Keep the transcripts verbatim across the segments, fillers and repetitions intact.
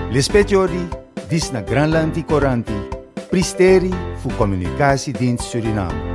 L'espetiori dis na Granlandi Coranti, pristeri fu Communicatiedienst Suriname.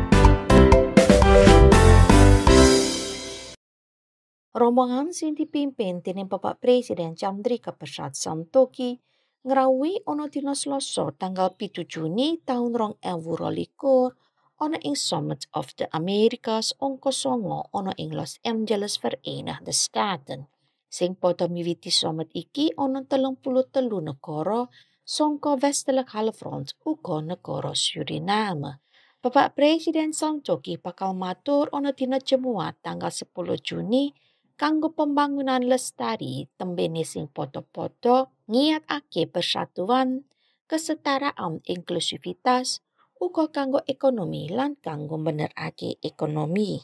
Rombongan sing dipimpin dening Bapak Presiden Chandrika Persad Santokhi ngrawuhi ana dina Selasa tanggal pitu Juni taun rong ewu rolikur ana ing Summit of the Americas angka songo ana ing Los Angeles, Verenigde Staten. Sing padha miwiti summit iki ana telung puluh telu negara saka Westelik Halfrond uga negara Suriname. Bapak Presiden Santokhi bakal matur ana dina Jumat tanggal sepuluh Juni kanggo pembangunan lestari tembene sing padha-padha ngiatake persatuan, kesetaraan, inklusivitas, uga kanggo ekonomi lan kanggo benerake ekonomi.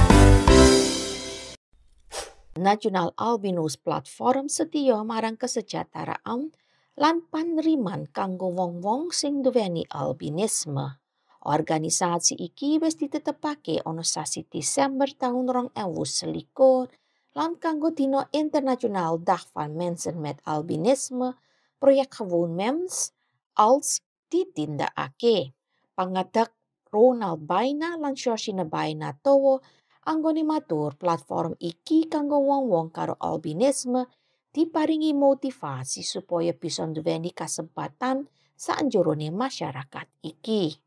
National Albinus Platform setia marang kesejahteraan lan panriman kanggo wong-wong sing duweni albinisme. Organisasi iki wis ditetepake ana sasi Desember taun rong ewu selikur lan kanggo Dina Internasional Dag van Mensen met Albinisme, proyek Gewoon Mens als ditindakake. Pangadak Ronald Baina lan Shoshine Baina Towo anggone matur platform iki kanggo wong-wong karo albinisme diparingi motivasi supaya bisa nduweni kasempatan saanjurone masyarakat iki.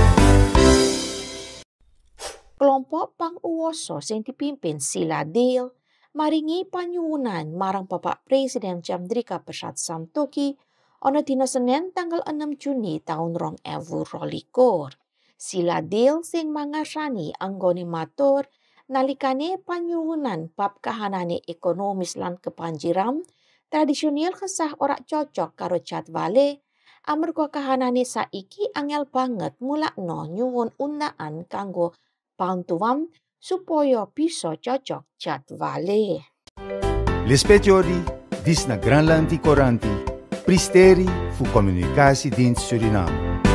Kelompok panguwasa sing dipimpin Sila Dale maringi panyuwunan marang Bapak Presiden Chandrika Persad Santokhi ana dina Senin tanggal enam Juni taun rong ewu rolikur. Sila Dale sing mangarsani anggone matur nalikane panyuwunan bab kahanane ekonomis lan kebanjiran tradisional kesah ora cocok karo jadwale amarga kahanane saiki angel banget mulakno nyuwun undaan kanggo bantuan supaya bisa cocok jadwale. L'espetiori dis na Granlandi Coranti, pristeri fu Communicatiedienst Suriname.